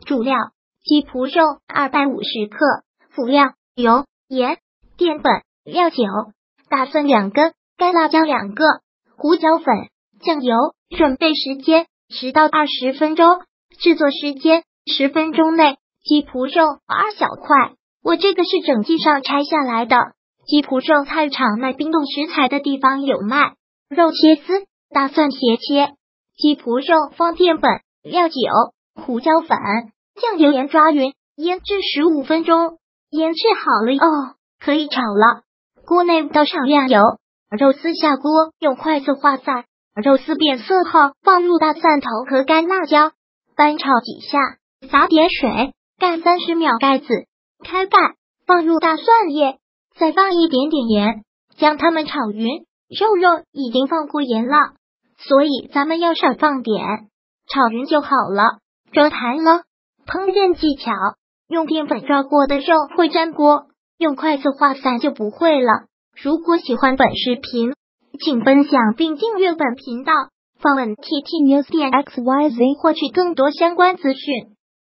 主料：鸡脯肉250克，辅料：油、盐、淀粉、料酒、大蒜2根，干辣椒2个，胡椒粉、酱油。准备时间10到20分钟，制作时间10分钟内。鸡脯肉2小块，我这个是整季上拆下来的。鸡脯肉菜场卖冰冻食材的地方有卖，肉切丝，大蒜斜切。鸡脯肉放淀粉、料酒、胡椒粉、酱油盐抓匀，腌制15分钟。腌制好了可以炒了。锅内倒上亮油，肉丝下锅，用筷子划散。肉丝变色后，放入大蒜头和干辣椒，翻炒几下，撒点水，盖30秒盖子，开盖，放入大蒜叶，再放一点点盐，将它们炒匀。肉已经放过盐了，所以咱们要少放点，炒匀就好了。装盘了。烹饪技巧：用淀粉抓过的肉会粘锅，用筷子划散就不会了。如果喜欢本视频，请分享并订阅本频道，访问 ttnews.xyz 获取更多相关资讯。